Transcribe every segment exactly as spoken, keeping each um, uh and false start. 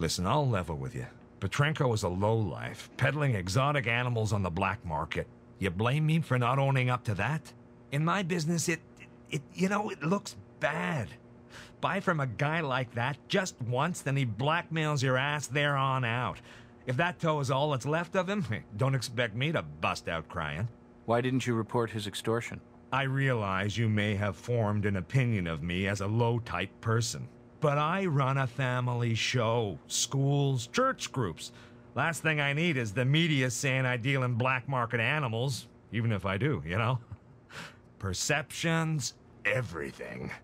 Listen, I'll level with you. Petrenko is a lowlife, peddling exotic animals on the black market. You blame me for not owning up to that? In my business, it, it, you know, it looks bad. Buy from a guy like that just once, then he blackmails your ass there on out. If that toe is all that's left of him, don't expect me to bust out crying. Why didn't you report his extortion? I realize you may have formed an opinion of me as a low-type person. But I run a family show, schools, church groups. Last thing I need is the media saying I deal in black market animals, even if I do, you know? Perception's everything.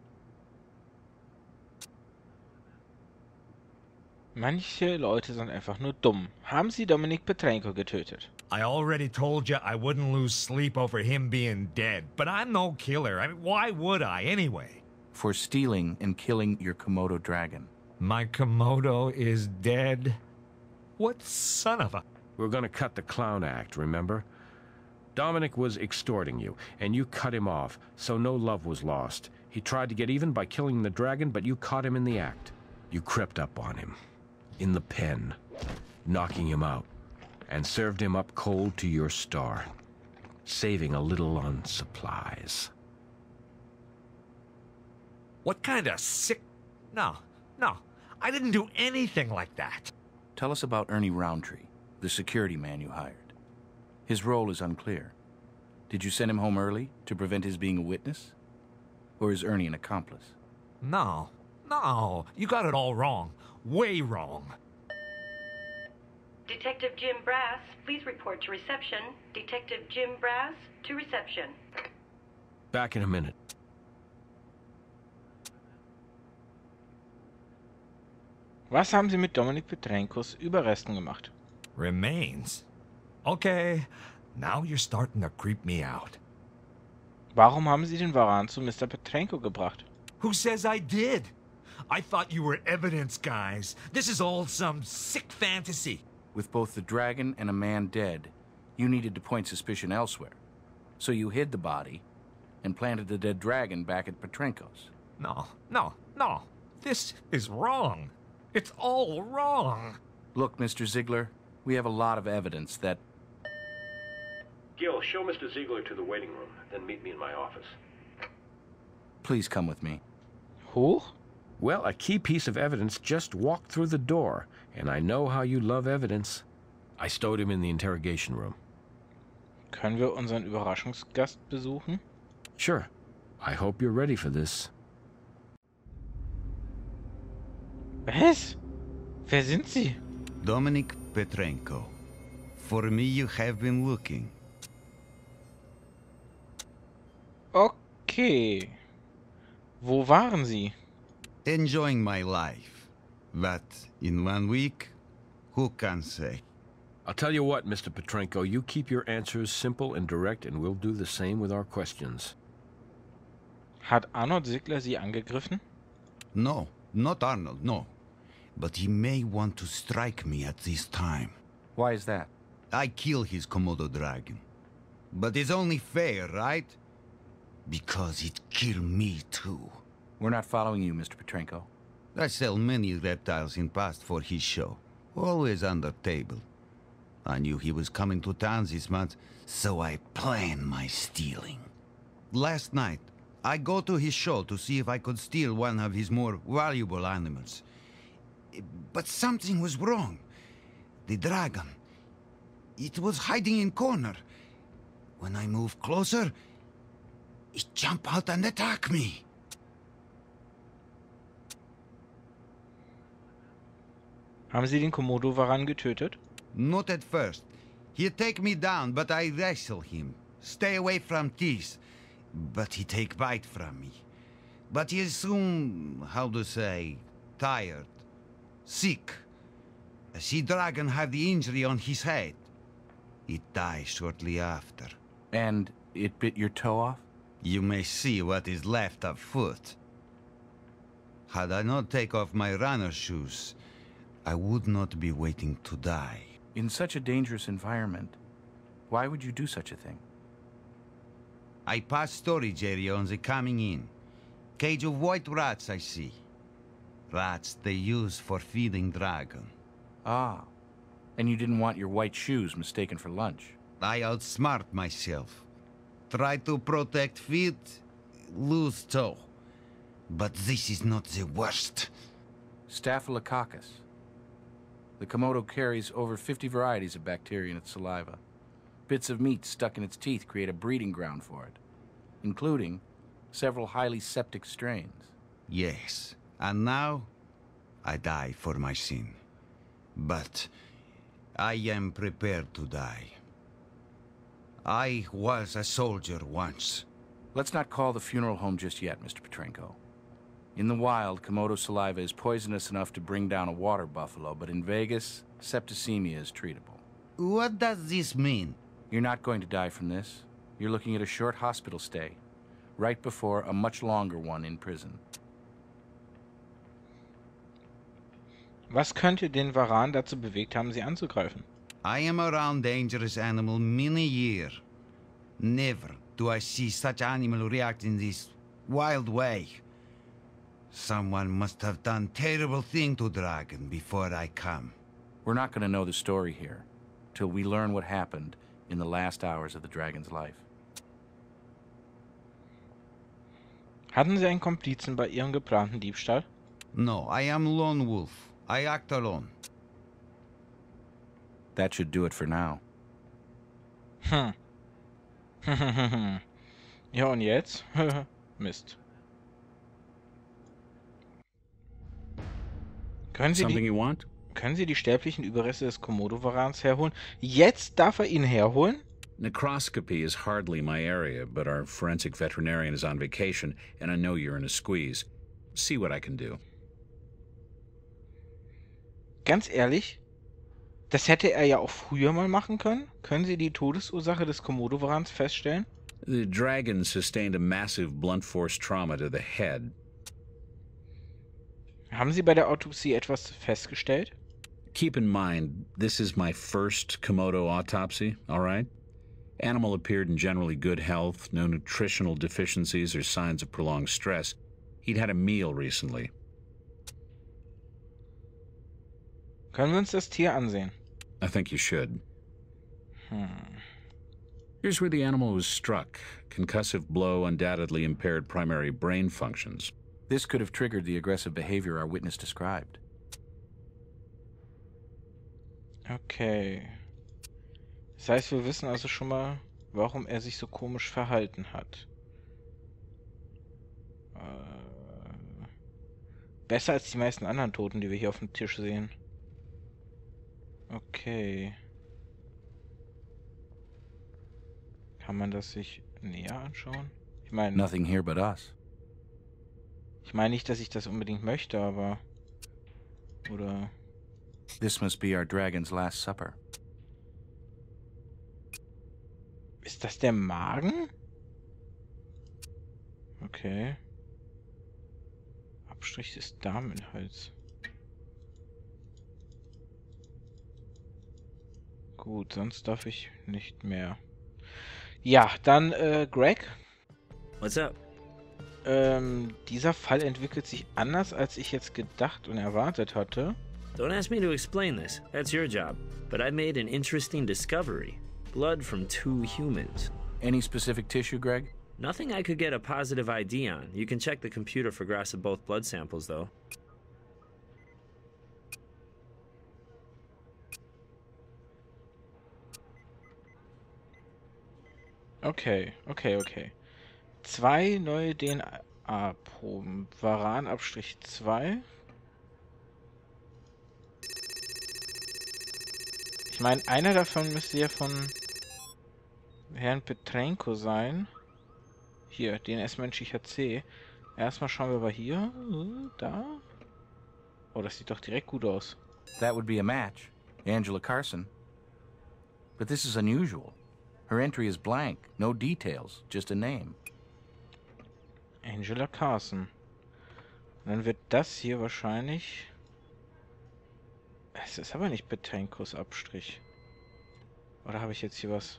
Manche Leute sind einfach nur dumm. Haben Sie Dominik Petrenko getötet? I already told you I wouldn't lose sleep over him being dead, but I'm no killer. I mean, why would I, anyway? For stealing and killing your Komodo dragon. My Komodo is dead? What son of a... We're gonna cut the clown act, remember? Dominic was extorting you, and you cut him off, so no love was lost. He tried to get even by killing the dragon, but you caught him in the act. You crept up on him. In the pen, knocking him out, and served him up cold to your star, saving a little on supplies. What kind of sick... No, no, I didn't do anything like that. Tell us about Ernie Roundtree, the security man you hired. His role is unclear. Did you send him home early to prevent his being a witness? Or is Ernie an accomplice? No, no, you got it all wrong. Way wrong. Detective Jim Brass, please report to reception. Detective Jim Brass to reception. Back in a minute. Was haben Sie mit Dominik Petrenkos Überresten gemacht? Remains? Okay, now you're starting to creep me out. Warum haben Sie den Varan zu Mister Petrenko gebracht? Who says I did? I thought you were evidence guys. This is all some sick fantasy. With both the dragon and a man dead, you needed to point suspicion elsewhere. So you hid the body and planted the dead dragon back at Petrenko's. No, no, no. This is wrong. It's all wrong. Look, Mister Ziegler, we have a lot of evidence that... Gil, show Mister Ziegler to the waiting room, then meet me in my office. Please come with me. Who? Well, a key piece of evidence just walked through the door, and I know how you love evidence. I stowed him in the interrogation room. Können wir unseren Überraschungsgast besuchen? Sure. I hope you're ready for this. Was? Wer sind Sie? Dominik Petrenko. For me you have been looking. Okay. Wo waren Sie? Enjoying my life. But in one week, who can say? I'll tell you what, Mister Petrenko, you keep your answers simple and direct, and we'll do the same with our questions. Hat Arnold Ziegler Sie angegriffen? No, not Arnold, no. But he may want to strike me at this time. Why is that? I kill his Komodo dragon. But it's only fair, right? Because it killed me too. We're not following you, Mister Petrenko. I sell many reptiles in past for his show. Always under table. I knew he was coming to town this month, so I planned my stealing. Last night, I go to his show to see if I could steal one of his more valuable animals. But something was wrong. The dragon, it was hiding in corner. When I moved closer, it jumped out and attacked me. Haben Sie den Komodo-Varan getötet? Not at first. He'd take me down, but I wrestle him. Stay away from teeth. But he take bite from me. But he is soon, how to say, tired. Sick. A sea dragon have the injury on his head. It died shortly after. And it bit your toe off? You may see what is left of foot. Had I not take off my runner shoes, I would not be waiting to die. In such a dangerous environment, why would you do such a thing? I pass storage area on the coming in. Cage of white rats I see. Rats they use for feeding dragon. Ah. And you didn't want your white shoes mistaken for lunch. I outsmart myself. Try to protect feet, lose toe. But this is not the worst. Staphylococcus. The Komodo carries over fifty varieties of bacteria in its saliva. Bits of meat stuck in its teeth create a breeding ground for it, including several highly septic strains. Yes, and now I die for my sin. But I am prepared to die. I was a soldier once. Let's not call the funeral home just yet, Mister Petrenko. In the wild, Komodo saliva is poisonous enough to bring down a water buffalo, but in Vegas, septicemia is treatable. What does this mean? You're not going to die from this. You're looking at a short hospital stay, right before a much longer one in prison. Was könnte den Varan dazu bewegt haben, sie anzugreifen? I am around dangerous animal many years. Never do I see such animal react in this wild way. Someone must have done terrible thing to dragon before I come. We're not going to know the story here till we learn what happened in the last hours of the dragon's life. Hatten Sie einen Komplizen bei Ihrem geplanten Diebstahl? No, I am lone wolf. I act alone. That should do it for now. Hm. Ja, und jetzt? Mist. Können Sie, Something die, you want? können Sie die sterblichen Überreste des Komodo-Varans herholen? Jetzt darf er ihn herholen? Necroscopy is hardly my area, but our forensic veterinarian is on vacation, and I know you're in a squeeze. See what I can do. Ganz ehrlich, das hätte er ja auch früher mal machen können. Können Sie die Todesursache des Komodo-Varans feststellen? The dragon sustained a massive blunt force trauma to the head. Haben Sie bei der Autopsie etwas festgestellt? Keep in mind, this is my first Komodo autopsy, all right? Animal appeared in generally good health, no nutritional deficiencies or signs of prolonged stress. He'd had a meal recently. Können wir uns das Tier ansehen? I think you should. Hm. Here's where the animal was struck. Concussive blow undoubtedly impaired primary brain functions. This could have triggered the aggressive behavior our witness described. Okay. Das heißt, wir wissen also schon mal, warum er sich so komisch verhalten hat. Äh, besser als die meisten anderen Toten, die wir hier auf dem Tisch sehen. Okay. Kann man das sich näher anschauen? Ich meine... Nothing here but us. Ich meine nicht, dass ich das unbedingt möchte, aber... Oder... This must be our dragon's last supper. Ist das der Magen? Okay. Abstrich des Darminhalts. Gut, sonst darf ich nicht mehr. Ja, dann, äh, Greg? What's up? Ähm, dieser Fall entwickelt sich anders, als ich jetzt gedacht und erwartet hatte. Don't ask me to explain this. That's your job. But I made an interesting discovery. Blood from two humans. Any specific tissue, Greg? Nothing I could get a positive I D on. You can check the computer for graphs of both blood samples, though. Okay, okay, okay. Zwei neue D N A-Proben. Varan Abstrich zwei. Ich meine, einer davon müsste ja von Herrn Petrenko sein. Hier, D N S menschlicher C. Erstmal schauen wir mal hier. Da. Oh, das sieht doch direkt gut aus. That would be a match. Angela Carson. But this is unusual. Her entry is blank. No details. Just a name. Angela Carson. Und dann wird das hier wahrscheinlich... Es ist aber nicht Petrenkos Abstrich. Oder habe ich jetzt hier was?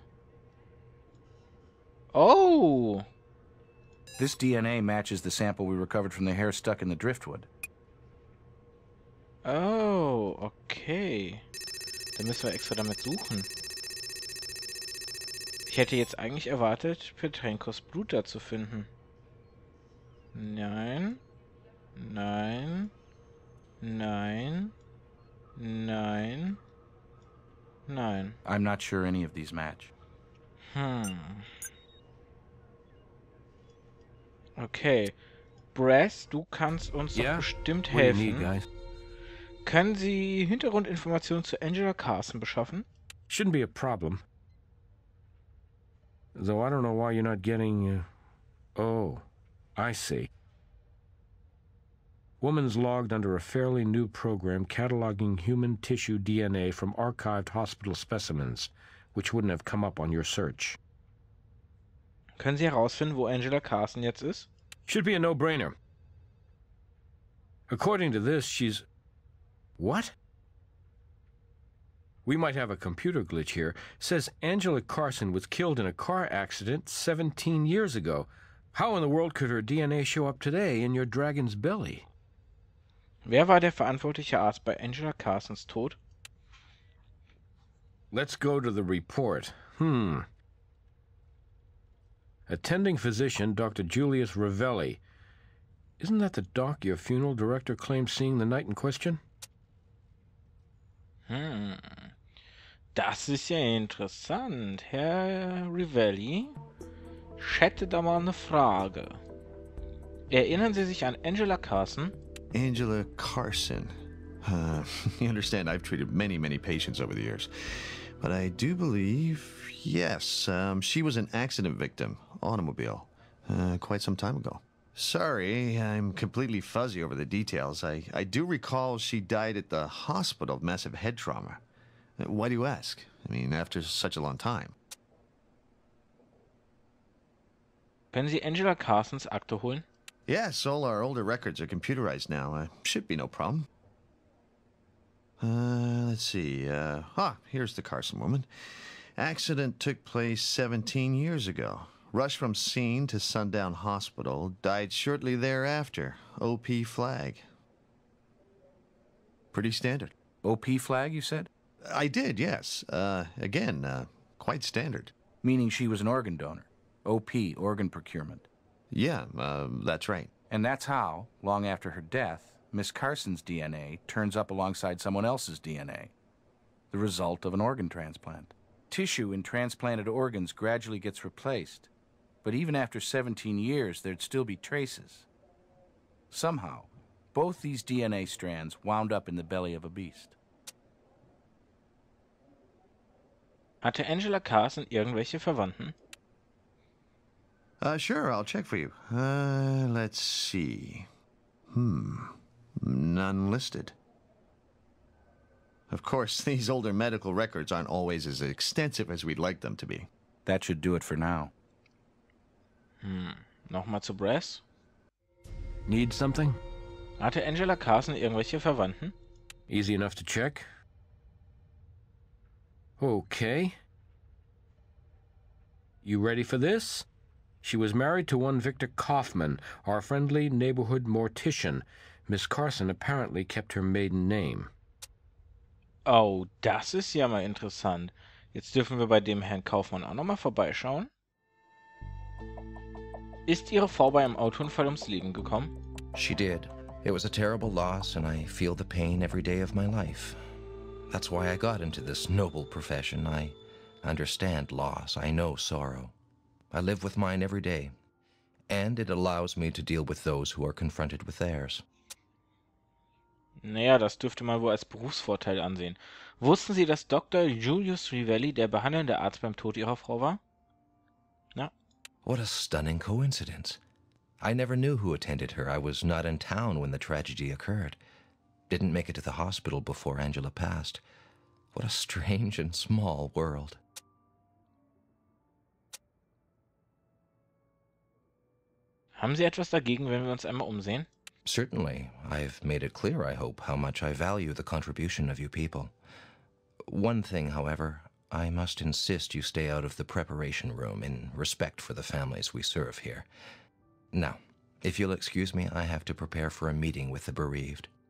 Oh! This D N A matches the sample we recovered from the hair stuck in the driftwood. Oh, okay. Dann müssen wir extra damit suchen. Ich hätte jetzt eigentlich erwartet, Petrenkos Blut da zu finden. Nein. Nein. Nein. Nein. Nein. I'm not sure any of these match. Hm. Okay. Brass, du kannst uns doch Yeah? bestimmt What do you need, helfen. guys? Können Sie Hintergrundinformationen zu Angela Carson beschaffen? Shouldn't be a problem. Though I don't know why you're not getting... Uh... Oh, I see. Woman's logged under a fairly new program cataloging human tissue D N A from archived hospital specimens, which wouldn't have come up on your search. Können Sie herausfinden, wo Angela Carson jetzt ist? Should be a no-brainer. According to this, she's... What? We might have a computer glitch here. Says Angela Carson was killed in a car accident seventeen years ago. How in the world could her D N A show up today in your dragon's belly? Wer war der verantwortliche Arzt bei Angela Carsons Tod? Let's go to the report. Hmm. Attending physician, Doctor Julius Ravelli. Isn't that the doc your funeral director claimed seeing the night in question? Hm. Das ist ja interessant. Herr Ravelli, ich hätte da mal eine Frage. Erinnern Sie sich an Angela Carson? Angela Carson. Uh, you understand, I've treated many, many patients over the years. But I do believe, yes, um, she was an accident victim, automobile, uh, quite some time ago. Sorry, I'm completely fuzzy over the details. I, I do recall she died at the hospital of massive head trauma. Uh, Why do you ask? I mean, after such a long time. Können Sie Angela Carsons Akte holen? Yes, all our older records are computerized now. Uh, should be no problem. Uh, let's see. Uh, ah, here's the Carson woman. Accident took place seventeen years ago. Rushed from scene to Sundown Hospital. Died shortly thereafter. O P flag. Pretty standard. O P flag, you said? I did, yes. Uh, again, uh, quite standard. Meaning she was an organ donor. O P, organ procurement. Yeah, uh, that's right. And that's how, long after her death, Miss Carson's D N A turns up alongside someone else's D N A. The result of an organ transplant. Tissue in transplanted organs gradually gets replaced. But even after seventeen years, there'd still be traces. Somehow, both these D N A strands wound up in the belly of a beast. Hatte Angela Carson irgendwelche Verwandten? Uh, sure, I'll check for you. Uh, let's see. Hmm. None listed. Of course, these older medical records aren't always as extensive as we'd like them to be. That should do it for now. Hm. Nochmal zu Brass. Need something? Hatte Angela Carson irgendwelche Verwandten? Easy enough to check. Okay. You ready for this? She was married to one Victor Kaufman, our friendly neighborhood mortician. Miss Carson apparently kept her maiden name. Oh, das ist ja mal interessant. Jetzt dürfen wir bei dem Herrn Kaufmann auch nochmal vorbeischauen. Ist Ihre Frau bei einem Autounfall ums Leben gekommen? She did. It was a terrible loss, and I feel the pain every day of my life. That's why I got into this noble profession. I understand loss. I know sorrow. I live with mine every day, and it allows me to deal with those who are confronted with theirs. Naja, das dürfte man wohl als Berufsvorteil ansehen. Wussten Sie, dass Doktor Julius Ravelli der behandelnde Arzt beim Tod Ihrer Frau war? Ja. What a stunning coincidence. I never knew who attended her. I was not in town when the tragedy occurred. Didn't make it to the hospital before Angela passed. What a strange and small world. Haben Sie etwas dagegen, wenn wir uns einmal umsehen? Certainly. I've made it clear, I hope, how much I value the contribution of you people. One thing, however, I must insist you stay out of the preparation room in respect for the families we serve here. Now, if you'll excuse me, I have to prepare for a meeting with the bereaved.